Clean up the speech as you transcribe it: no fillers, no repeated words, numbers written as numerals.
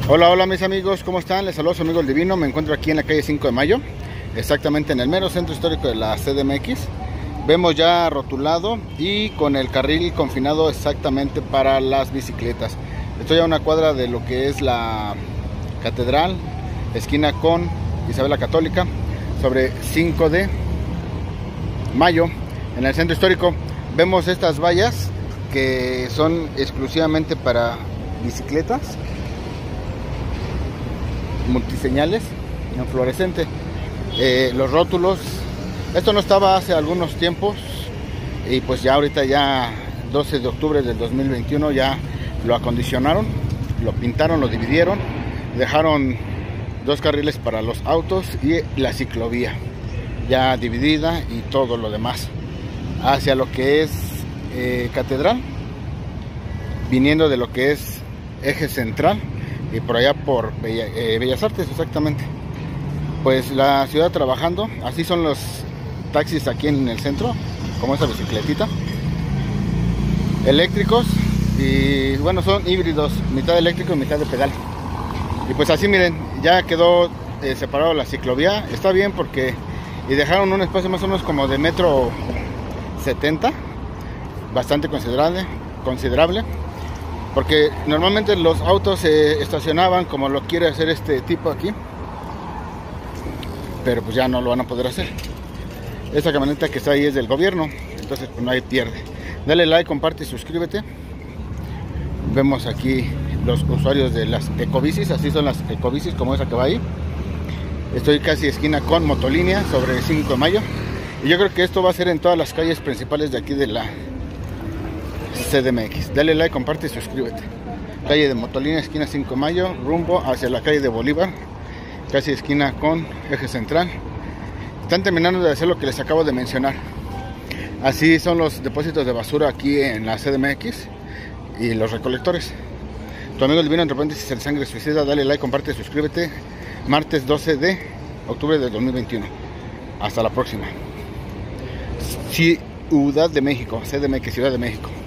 Hola, hola mis amigos, ¿cómo están? Les saludo a su amigo el Divino. Me encuentro aquí en la calle 5 de Mayo, exactamente en el mero centro histórico de la CDMX. Vemos ya rotulado y con el carril confinado exactamente para las bicicletas. Estoy a una cuadra de lo que es la Catedral, esquina con Isabel la Católica, sobre 5 de Mayo, en el centro histórico. Vemos estas vallas que son exclusivamente para bicicletas, multiseñales en fluorescente. Los rótulos, esto no estaba hace algunos tiempos y pues ya ahorita, ya 12 de octubre del 2021, ya lo acondicionaron, lo pintaron, lo dividieron, dejaron dos carriles para los autos y la ciclovía ya dividida y todo lo demás hacia lo que es Catedral, viniendo de lo que es Eje Central y por allá por Bellas Artes, exactamente. Pues la ciudad trabajando. Así son los taxis aquí en el centro, como esa bicicletita, eléctricos, y bueno, son híbridos, mitad eléctrico y mitad de pedal. Y pues así, miren, ya quedó separado la ciclovía. Está bien porque y dejaron un espacio más o menos como de 1,70 m, bastante considerable, porque normalmente los autos se estacionaban como lo quiere hacer este tipo aquí, pero pues ya no lo van a poder hacer. Esta camioneta que está ahí es del gobierno, entonces pues no hay pierde. Dale like, comparte y suscríbete. Vemos aquí los usuarios de las ecobicis. Así son las ecobicis, como esa que va ahí. Estoy casi esquina con Motolínea, sobre 5 de Mayo, y yo creo que esto va a ser en todas las calles principales de aquí de la CDMX. Dale like, comparte y suscríbete. Calle de Motolínea, esquina 5 de Mayo, rumbo hacia la calle de Bolívar, casi esquina con Eje Central. Están terminando de hacer lo que les acabo de mencionar. Así son los depósitos de basura aquí en la CDMX y los recolectores. Tu amigo el Divino, entre paréntesis, el Sangre Suicida. Dale like, comparte y suscríbete. Martes 12 de octubre del 2021. Hasta la próxima. Ciudad de México, CDMX, Ciudad de México.